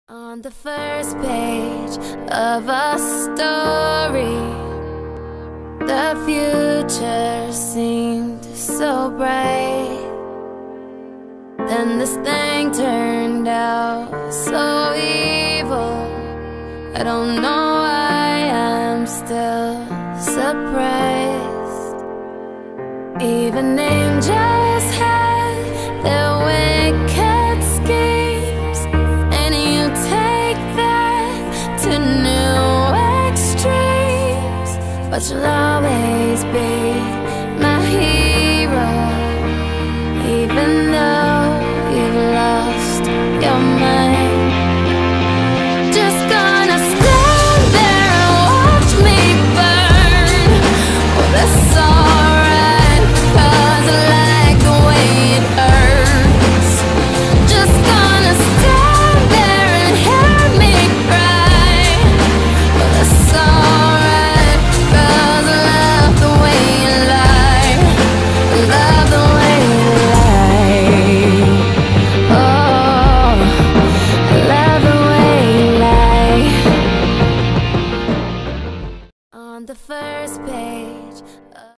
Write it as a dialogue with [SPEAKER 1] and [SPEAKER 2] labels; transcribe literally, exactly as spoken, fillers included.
[SPEAKER 1] On the first page of a story, the future seemed so bright. Then this thing turned out so evil. I don't know why I'm still surprised. Even angels have their wicked schemes, and you take that to new extremes, but you'll always be